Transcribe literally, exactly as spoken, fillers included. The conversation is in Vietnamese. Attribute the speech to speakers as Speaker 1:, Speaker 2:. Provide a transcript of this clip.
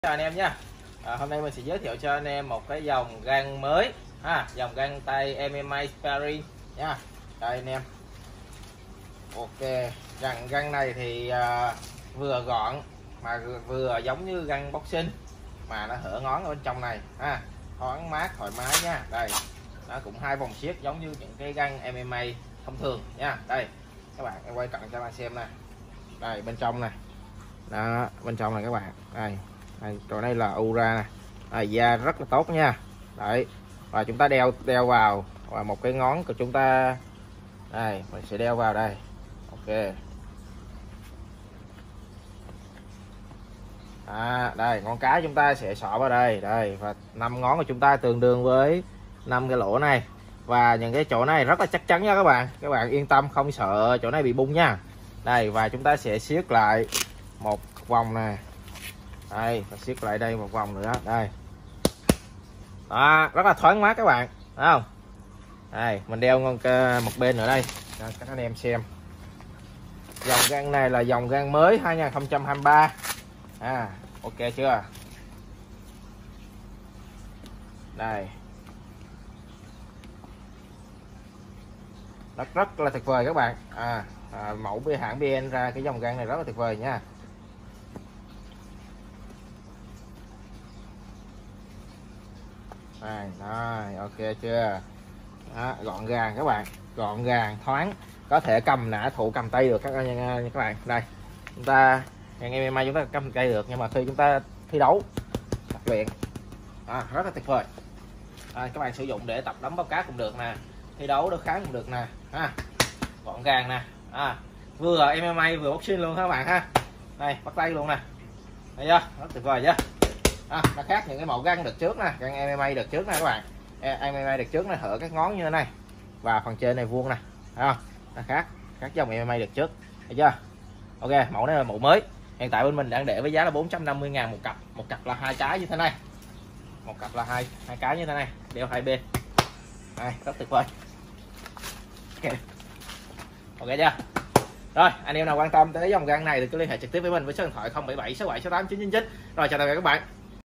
Speaker 1: Chào anh em nha. À, hôm nay mình sẽ giới thiệu cho anh em một cái dòng găng mới ha, dòng găng tay em em a Sparring nha. Đây anh em. Ok, găng găng này thì à, vừa gọn mà vừa giống như găng boxing mà nó hở ngón ở bên trong này ha, thoáng mát thoải mái nha. Đây, nó cũng hai vòng siết giống như những cái găng em em a thông thường nha. Đây các bạn, em quay cận cho các bạn xem nè. Đây bên trong này, đó bên trong này các bạn, đây. Đây, chỗ này là Ura nè, à, da rất là tốt nha. Đấy, và chúng ta đeo đeo vào và một cái ngón của chúng ta đây, mình sẽ đeo vào đây. Ok, à, đây ngón cái chúng ta sẽ xỏ vào đây, đây, và năm ngón của chúng ta tương đương với năm cái lỗ này, và những cái chỗ này rất là chắc chắn nha các bạn. Các bạn yên tâm, không sợ chỗ này bị bung nha. Đây, và chúng ta sẽ siết lại một vòng nè. Đây, và siết lại đây một vòng nữa. Đây, đó, rất là thoáng mát các bạn, thấy không? Đây, mình đeo một bên nữa đây cho các anh em xem. Dòng găng này là dòng găng mới hai không hai ba. À, ok chưa? Đây, rất rất là tuyệt vời các bạn. À, à mẫu hãng bê en ra cái dòng găng này rất là tuyệt vời nha. Đây, rồi, ok chưa? Đó, gọn gàng các bạn, gọn gàng, thoáng, có thể cầm nã thủ cầm tay được các các bạn. Đây, chúng ta em em a chúng ta cầm tay được, nhưng mà khi chúng ta thi đấu tập luyện, à, rất là tuyệt vời. À, các bạn sử dụng để tập đấm báo cá cũng được nè, thi đấu đối kháng cũng được nè, ha, gọn gàng nè, à, vừa em em a vừa boxing luôn các bạn ha. Đây, bắt tay luôn nè, thấy chưa? Rất tuyệt vời chứ. À, nó khác những cái mẫu găng đợt trước nè, găng em em a đợt trước nè các bạn. em em a đợt trước nó hở các ngón như thế này và phần trên này vuông nè, thấy không? Nó khác khác dòng em em a đợt trước, thấy chưa? Ok, mẫu này là mẫu mới, hiện tại bên mình đang để với giá là bốn trăm năm mươi ngàn một cặp. Một cặp là hai cái như thế này, một cặp là hai hai cái như thế này, đeo hai bên. Đây, rất tuyệt vời. Ok, ok chưa? Rồi, anh em nào quan tâm tới dòng găng này thì cứ liên hệ trực tiếp với mình với số điện thoại không bảy bảy sáu bảy sáu tám chín chín chín. Rồi, chào tạm biệt các bạn.